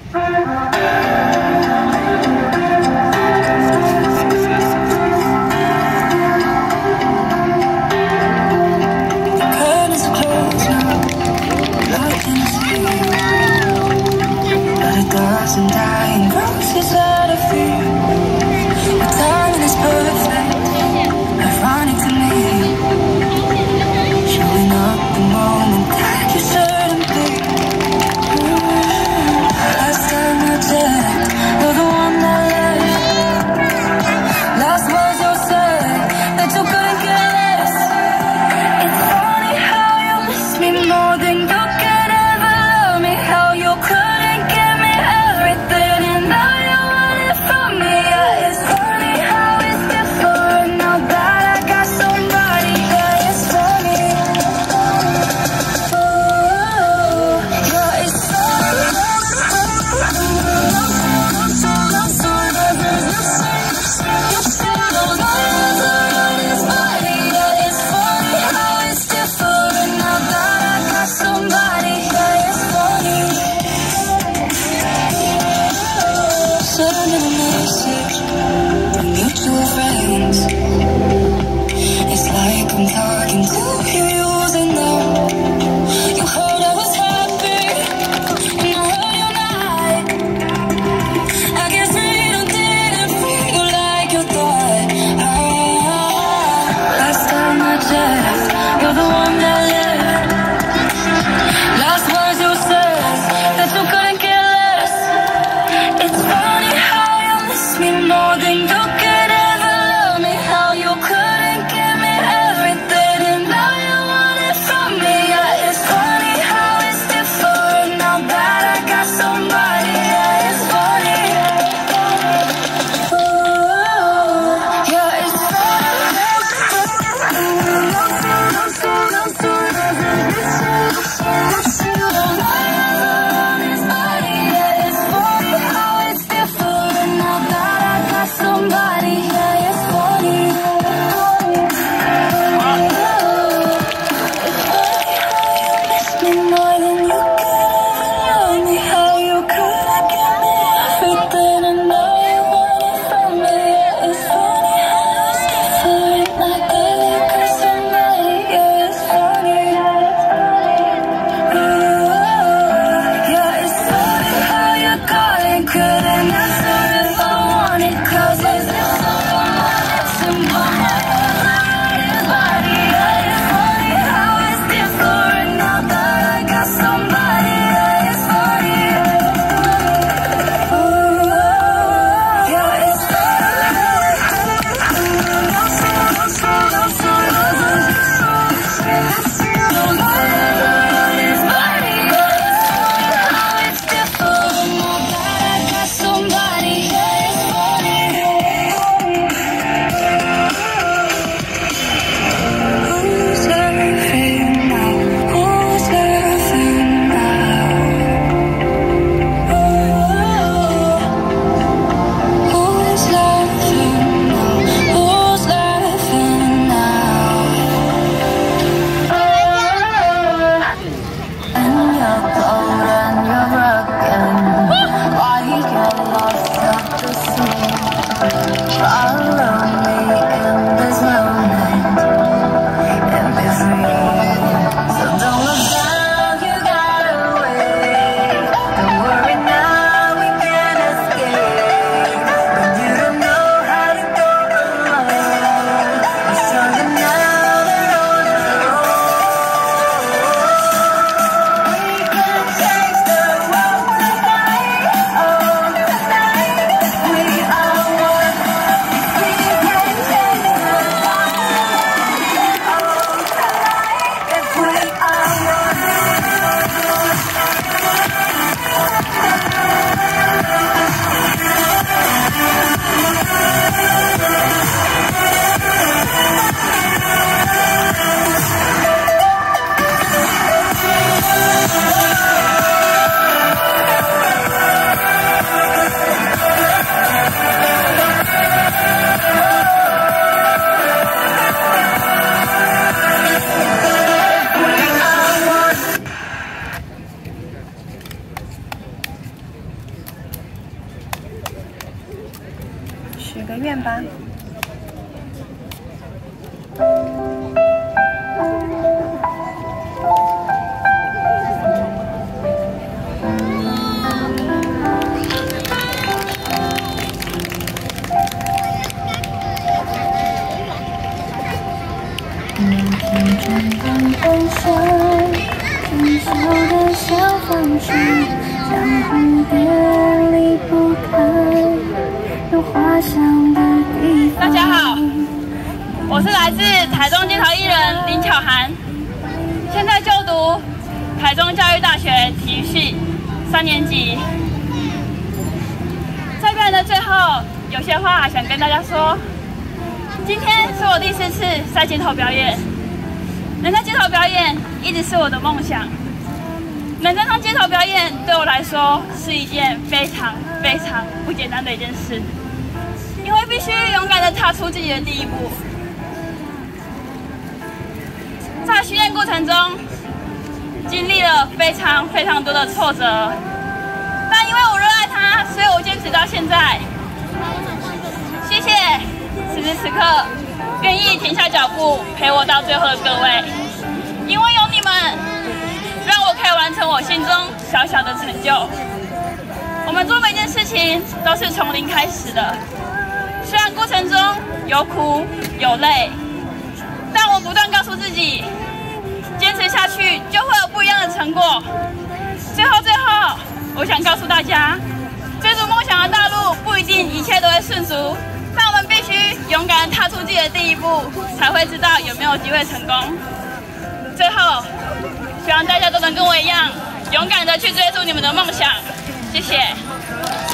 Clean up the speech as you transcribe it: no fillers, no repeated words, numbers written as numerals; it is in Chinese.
Last time I 个愿吧。 大家好，我是来自台中街头艺人林巧涵，现在就读台中教育大学体育系3年级。在表演的最后，有些话想跟大家说。今天是我第4次在街头表演，能在街头表演一直是我的梦想。能站上街头表演对我来说是一件非常不简单的一件事，因为必须勇敢地踏出自己的第一步。在训练过程中，经历了非常多的挫折，但因为我热爱它，所以我坚持到现在。谢谢此时此刻愿意停下脚步陪我到最后的各位，因为有你们，让我可以完成我心中小小的成就。我们做每件事情都是从零开始的，虽然过程中有苦有累，但我不断告诉自己，坚持下去就会有不一样的成果。最后，我想告诉大家，追逐梦想的道路不一定一切都会顺遂，但我们必须勇敢地踏出自己的第一步，才会知道有没有机会成功。最后，希望大家都能跟我一样，勇敢地去追逐你们的梦想。谢谢。